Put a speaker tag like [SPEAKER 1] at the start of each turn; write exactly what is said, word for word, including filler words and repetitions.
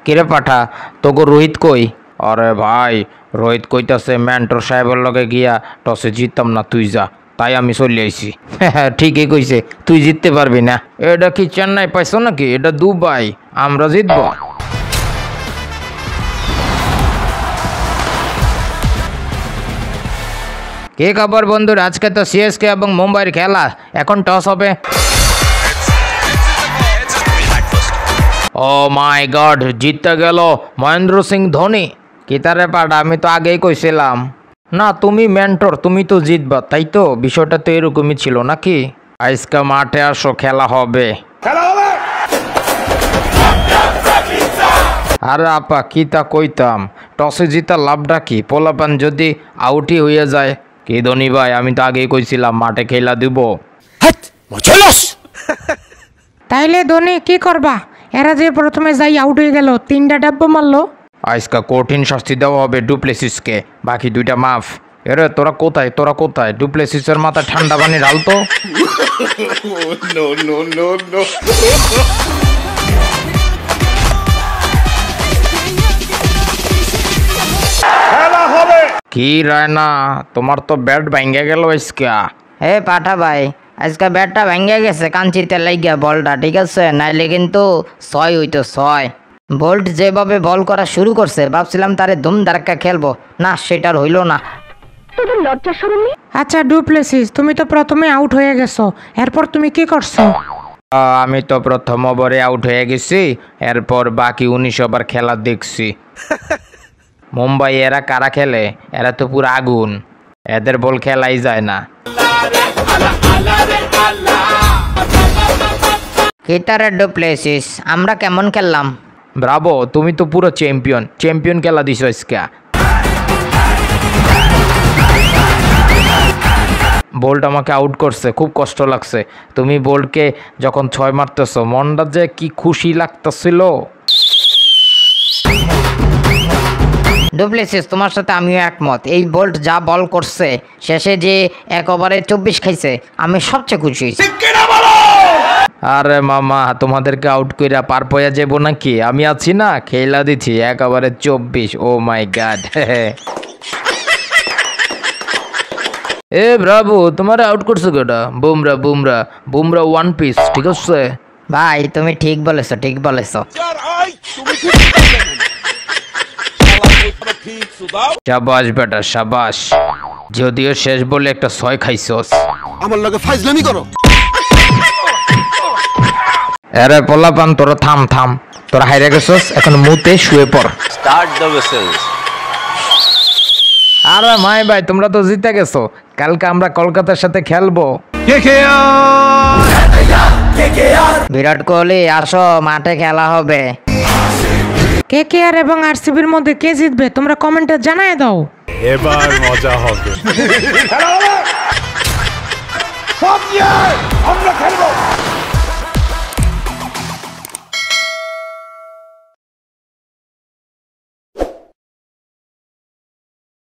[SPEAKER 1] কিরে পাঠা তোকে রোহিত কই? আরে ভাই রোহিত কইতাছে মেন্টর সাহেবের লগে গিয়া টসে জিততাম না, তুই যা, তাই আমি চলে আইছি। ঠিকই কইছে, তুই জিততে পারবি না। এটা কি চেন্নাই পাইছো নাকি? এটা দুবাই, আমরা জিতবো। কে খবর বন্ধুরা, আজকে তো সিএসকে এবং মুম্বাইয়ের খেলা, এখন টস হবে। ও মাই গড, জিততে গেল মহেন্দ্র সিং ধোনি। কিতারে পাঠা, আমি তো আগেই কইছিলাম। না তুমি মেন্টর, তুমি তো জিতবা, তাই তো? বিষয়টা তো এরকমই ছিল নাকি? আজকে মাঠে আসো, খেলা হবে। আরে আপা কিতা কইতাম, টসে জিতা লাভটা কি? পোলাপান যদি আউটই হইয়া যায়। কি ধোনি ভাই, আমি তো আগেই কইছিলাম মাঠে খেলা দিব।
[SPEAKER 2] তাইলে ধোনি কি করবা? এরা যে প্রথমে যাই আউট হয়ে গেল, তিনটা ডাব্বা মারলো।
[SPEAKER 1] আজকে কঠিন শাস্তি দেওয়া হবে ডুপ্লেসিসকে, বাকি দুইটা মাফ। এরে তোরা কোথায়, তোরা কোথায়? ডুপ্লেসিসের মাথা ঠান্ডা পানি ঢালতো। কি রায়না, তোমার তো ব্যাট ভাঙ্গে গেল আজকা।
[SPEAKER 3] হে পাঠা ভাই, আজকে ব্যাটটা ভেঙে গেছে কাঞ্চিতে লাগিয়া বলটা, ঠিক আছে? নাইলে কিন্তু ছয় হইতো, ছয়। বোল্ট যেভাবে বল করা শুরু করছে, ভাবছিলাম তারে ধুম ধাক্কা খেলবো, না সেটার হইলো না।
[SPEAKER 2] আচ্ছা ডুপ্লেসিস, তুমি তো প্রথমে আউট হয়ে গেছো, এরপর তুমি কি করছো?
[SPEAKER 1] আমি তো প্রথম ওভারে আউট হয়ে গেছি, এরপর বাকি উনিশ ওভার খেলা দেখছি। মুম্বাই এরা কারা খেলে? এরা তো পুরো আগুন, এদের বল খেলাই যায় না।
[SPEAKER 3] কিতারে ডুপ্লেসিস, আমরা কেমন খেললাম?
[SPEAKER 1] ব্রাভো, তুমি তো পুরো চ্যাম্পিয়ন, চ্যাম্পিয়ন খেলা দিছো আজকে। বোল্ট আমাকে আউট করছে, খুব কষ্ট লাগছে। তুমি বোল্টকে যখন ছয় মারতেছো, মনটা যে কি খুশি লাগতেছিল।
[SPEAKER 3] ডুপ্লেসিস, তোমার সাথে আমিও একমত। এই বোল্ট যা বল করছে, শেষে যে এক ওভারে চব্বিশ খাইছে, আমি সবচেয়ে খুশি হয়েছি।
[SPEAKER 1] আরে মামা, তোমাদেরকে আউট কইরা পার পয়া যাবো নাকি? আমি আছি না, খেলা দিচ্ছি একেবারে চব্বিশ। Oh my god. এ ব্রাভো, তোমার আউট করছো কেটা? বুমরা বুমরা বুমরা ওয়ান পিস, ঠিক আছে
[SPEAKER 3] ভাই? তুমি ঠিক বলেছো, ঠিক বলেছো।
[SPEAKER 1] শাবাশ বেটা শাবাশ, যদিও শেষ বলে একটা ছয় খাইছস।
[SPEAKER 4] আমার লগে ফাইজলামি করো।
[SPEAKER 1] আরে পোলাপান, তোরা থাম থাম, তোরা হাইরা গেছস, এখন মুতে শুয়ে পড়।
[SPEAKER 5] Start the vessels.
[SPEAKER 1] আরে মাই ভাই, তোমরা তো জিতে গেছো, কালকে আমরা কলকাতার সাথে খেলবো।
[SPEAKER 3] বিরাট কোহলি আসো, মাঠে খেলা হবে।
[SPEAKER 2] কে কে আর এবং আরসিবির মধ্যে কে জিতবে তোমরা কমেন্টে জানায় দাও।
[SPEAKER 6] এবার মজা হবে।
[SPEAKER 4] সব আমরা খেলবো।